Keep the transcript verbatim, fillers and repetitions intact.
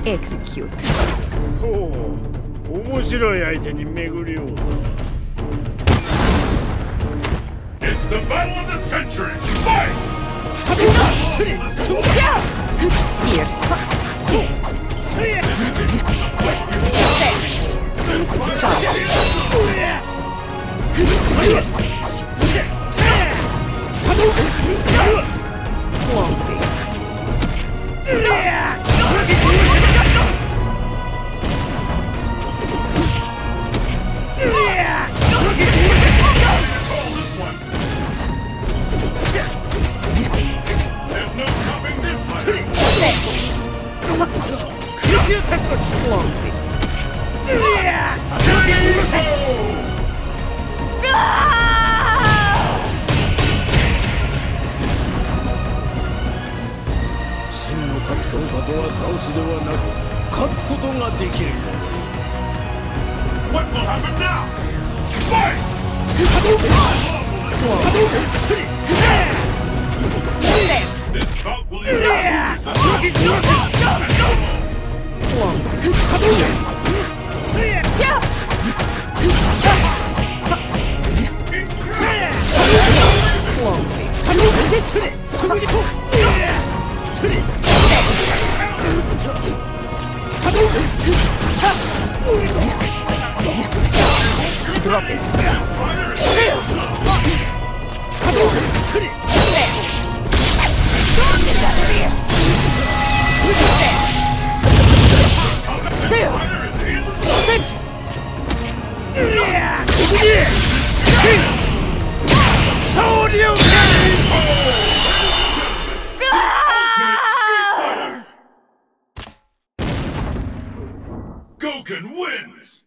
Execute. ほう、面白い相手に巡り合う。 It's the battle of the century! Fight! Here. Clumsy. There's no stopping this fighter! Clumsy. What will happen now? Fight! This bout will either lose the Clumsy. Clumsy. Drop it. Get out of here. Goken wins!